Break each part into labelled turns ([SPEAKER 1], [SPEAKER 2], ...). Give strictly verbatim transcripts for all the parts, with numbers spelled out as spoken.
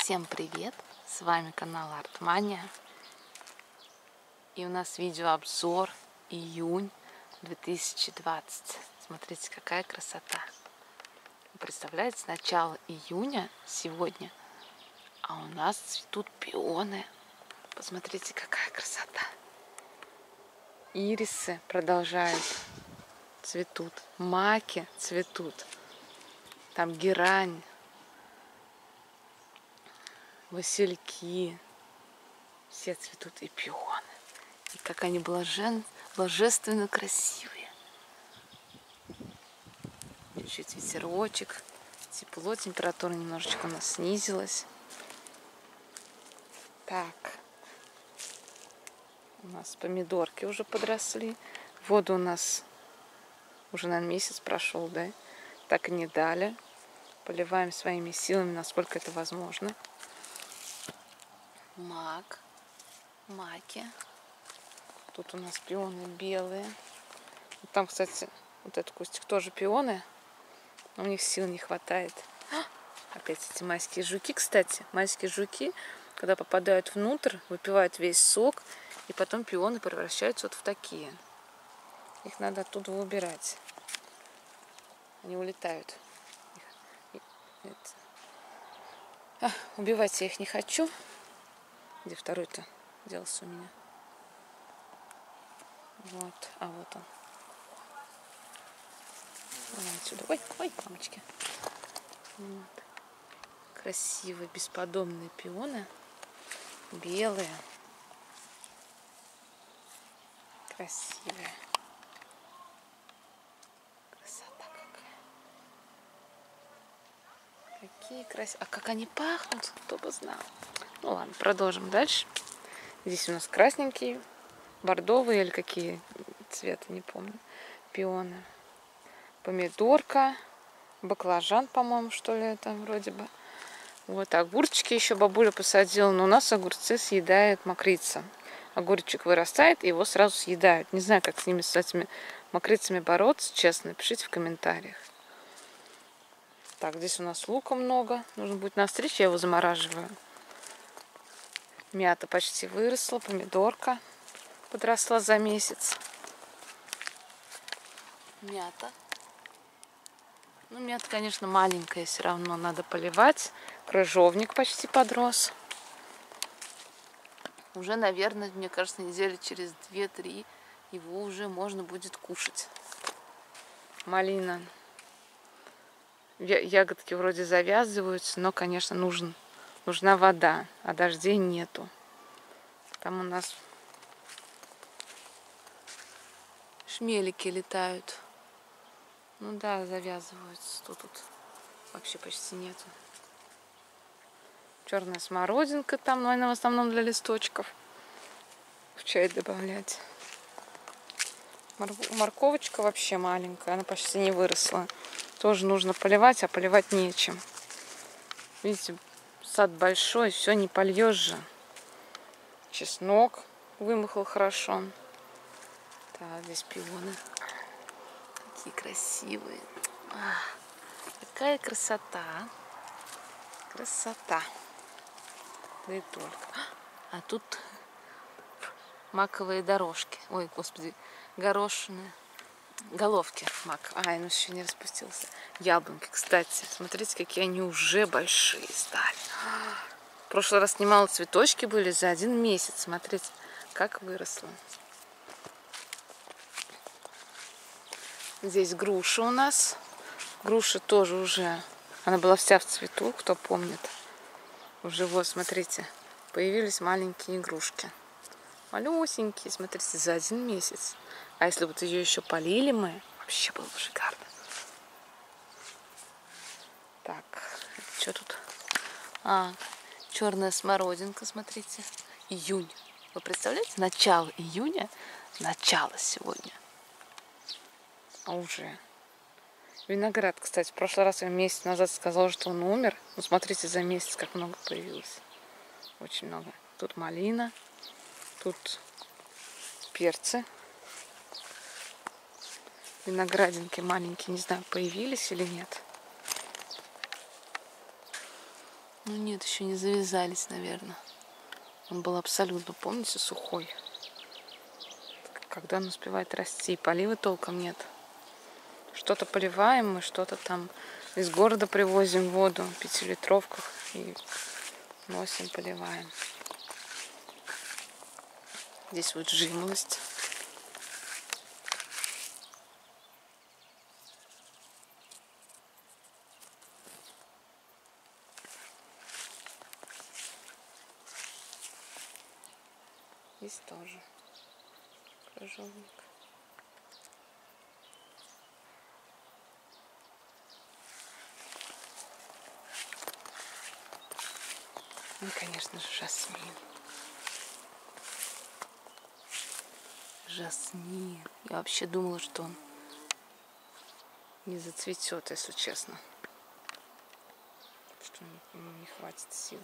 [SPEAKER 1] Всем привет! С вами канал Артмания. И у нас видеообзор июнь две тысячи двадцать. Смотрите, какая красота! Вы представляете, с начала июня сегодня, а у нас цветут пионы. Посмотрите, какая красота! Ирисы продолжают цветут, маки цветут, там герань, васильки, все цветут, и пионы. И как они блажен, божественно красивые. Чуть-чуть ветерочек, тепло, температура немножечко у нас снизилась. Так, у нас помидорки уже подросли. Воду у нас уже, наверное, месяц прошел, да? Так и не дали. Поливаем своими силами, насколько это возможно. Мак, маки. Тут у нас пионы белые. Вот там, кстати, вот этот кустик тоже пионы. Но у них сил не хватает. Опять эти майские жуки, кстати. Майские жуки, когда попадают внутрь, выпивают весь сок. И потом пионы превращаются вот в такие. Их надо оттуда убирать. Они улетают. А, убивать я их не хочу. Где второй-то делся у меня? Вот, а вот он. Давай отсюда. Ой, ой, мамочки. Вот. Красивые, бесподобные пионы. Белые. Красивые. Красота какая. Какие красивые. А как они пахнут, кто бы знал. Ну ладно, продолжим дальше. Здесь у нас красненькие, бордовые или какие цвета, не помню, пионы. Помидорка, баклажан, по-моему, что ли, это вроде бы. Вот огурчики еще бабуля посадила, но у нас огурцы съедает мокрица. Огурчик вырастает, и его сразу съедают. Не знаю, как с ними, с этими мокрицами бороться, честно, пишите в комментариях. Так, здесь у нас лука много, нужно будет настричь, я его замораживаю. Мята почти выросла, помидорка подросла за месяц. Мята. Ну, мята, конечно, маленькая, все равно надо поливать. Крыжовник почти подрос. Уже, наверное, мне кажется, недели через две-три его уже можно будет кушать. Малина. Ягодки вроде завязываются, но, конечно, нужен, нужна вода, а дождей нету. Там у нас шмелики летают. Ну да, завязываются. Тут, тут вообще почти нету. Черная смородинка там, наверное, в основном для листочков. В чай добавлять. Морковочка вообще маленькая, она почти не выросла. Тоже нужно поливать, а поливать нечем. Видите, сад большой, все не польешь же. Чеснок вымахал хорошо. Так, здесь пионы. Какие красивые. Ах, какая красота. Красота. Да и только. А тут маковые дорожки. Ой, господи, горошины. Головки мак. Ай, ну еще не распустился. Яблоньки, кстати. Смотрите, какие они уже большие стали. В прошлый раз снимала, цветочки были за один месяц. Смотрите, как выросло. Здесь груша у нас. Груша тоже уже. Она была вся в цвету, кто помнит. Уже вот, смотрите, появились маленькие игрушки. Малюсенькие, смотрите, за один месяц. А если вот ее еще полили мы, вообще было бы шикарно. Так, что тут? А, черная смородинка, смотрите. Июнь. Вы представляете? Начало июня. Начало сегодня. А уже. Виноград, кстати, в прошлый раз я месяц назад сказала, что он умер. Ну, смотрите, за месяц как много появилось. Очень много. Тут малина. Тут перцы. Виноградинки маленькие, не знаю, появились или нет. Ну нет, еще не завязались, наверное. Он был абсолютно, помните, сухой. Когда он успевает расти, полива толком нет. Что-то поливаем мы, что-то там из города привозим воду в пятилитровках и носим, поливаем. Здесь вот жимолость. Здесь тоже крыжовник. Ну, конечно же, жасмин. Жасмин. Я вообще думала, что он не зацветет, если честно. Что ему не хватит сил.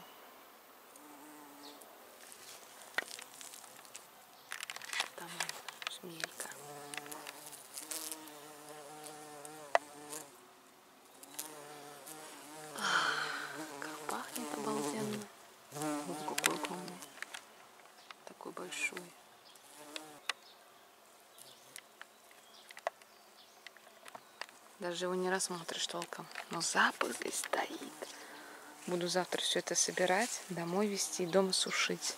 [SPEAKER 1] Там шмелька. Как пахнет обалденно. Вот какой огромный. Такой большой. Даже его не рассмотришь толком. Но запах здесь стоит. Буду завтра все это собирать, домой везти, дома сушить.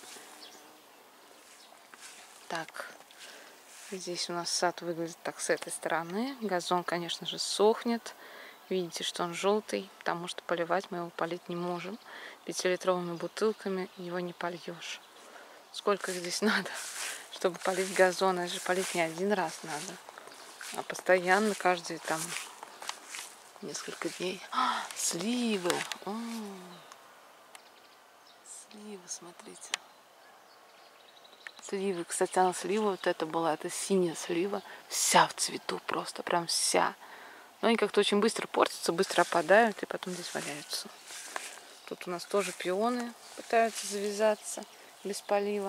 [SPEAKER 1] Так, здесь у нас сад выглядит так с этой стороны. Газон, конечно же, сохнет. Видите, что он желтый, потому что поливать мы его полить не можем. Пятилитровыми бутылками его не польешь. Сколько здесь надо, чтобы полить газон? Это же полить не один раз надо, а постоянно, каждые там несколько дней. А, сливы! О, сливы, смотрите. Сливы. Кстати, она слива вот это была, это синяя слива. Вся в цвету просто, прям вся. Но они как-то очень быстро портятся, быстро опадают и потом здесь валяются. Тут у нас тоже пионы пытаются завязаться без полива.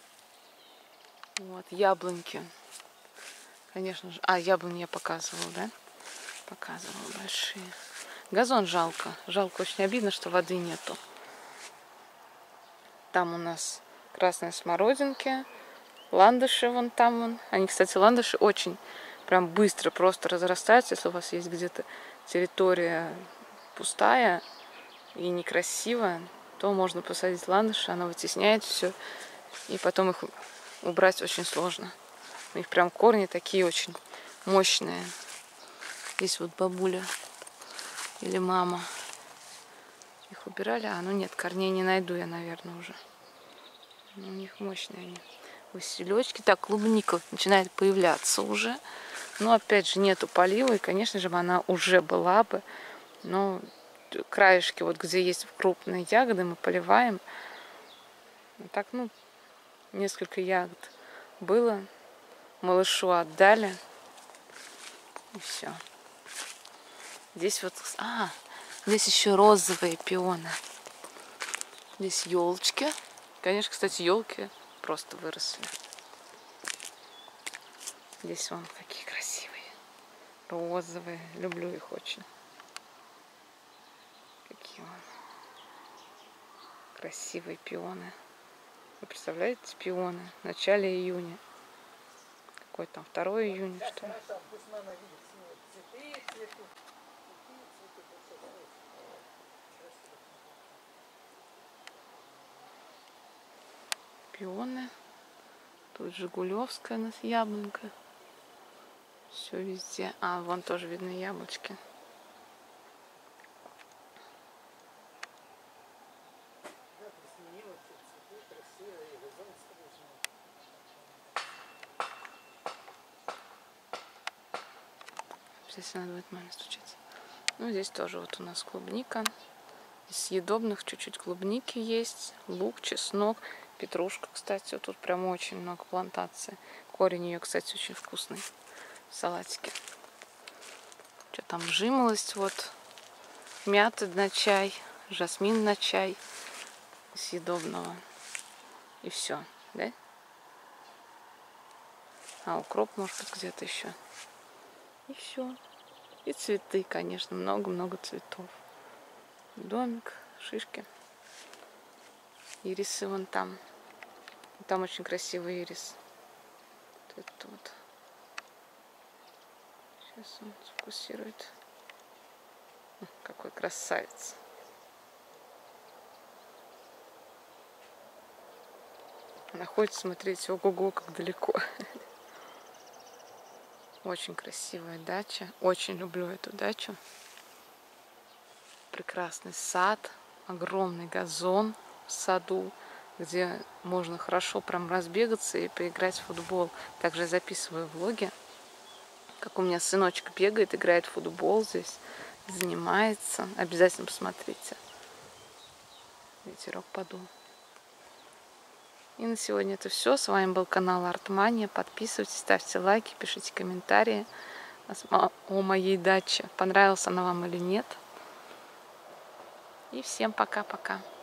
[SPEAKER 1] Вот, яблоньки. Конечно же. А, яблони я показывала, да? Показывала большие. Газон жалко. Жалко, очень обидно, что воды нету. Там у нас красные смородинки, ландыши вон там вон. Они, кстати, ландыши очень прям быстро просто разрастаются. Если у вас есть где-то территория пустая и некрасивая, то можно посадить ландыши. Она вытесняет все. И потом их убрать очень сложно. У них прям корни такие очень мощные. Здесь вот бабуля или мама их убирали. А, ну нет, корней не найду я, наверное, уже. Но у них мощные они. Василечки. Так, клубника начинает появляться уже. Но опять же нету полива. И, конечно же, она уже была бы. Но краешки, вот где есть крупные ягоды, мы поливаем. Так, ну, несколько ягод было. Малышу отдали. И все. Здесь вот... А, здесь еще розовые пионы. Здесь елочки. Конечно, кстати, елки просто выросли. Здесь вон какие красивые. Розовые. Люблю их очень. Какие вон красивые пионы. Вы представляете, пионы в начале июня. Какой там, второе июня, что ли? Пионы. Тут Жигулевская у нас яблонька. Все везде. А, вон тоже видны яблочки. Здесь надо будет маме стучаться. Ну, здесь тоже вот у нас клубника. Из съедобных чуть-чуть клубники есть. Лук, чеснок, петрушка, кстати. Вот тут прям очень много плантаций. Корень ее, кстати, очень вкусный. В салатике. Что там, жимолость, вот. Мята на чай. Жасмин на чай. Съедобного. И все, да? А, укроп, может быть, где-то еще. И все. И цветы, конечно, много-много цветов. Домик, шишки. Ирисы вон там. Там очень красивый ирис. Вот это вот. Сейчас он сфокусирует. Какой красавец. Находится, смотрите, ого-го, как далеко. Очень красивая дача. Очень люблю эту дачу. Прекрасный сад. Огромный газон в саду, где можно хорошо прям разбегаться и поиграть в футбол. Также я записываю влоги, как у меня сыночек бегает, играет в футбол здесь, занимается. Обязательно посмотрите. Ветерок подул. И на сегодня это все. С вами был канал Артмания. Подписывайтесь, ставьте лайки, пишите комментарии о моей даче. Понравилась она вам или нет. И всем пока-пока.